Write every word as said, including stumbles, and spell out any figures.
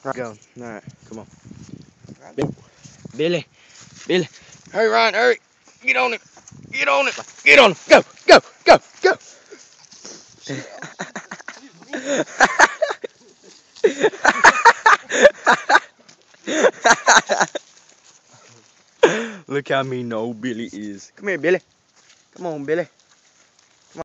Go. Alright, come on. Billy. Billy. Hurry, Ryan, hurry. Get on it. Get on it. Get on it. Go, go, go, go. Look how mean old Billy is. Come here, Billy. Come on, Billy.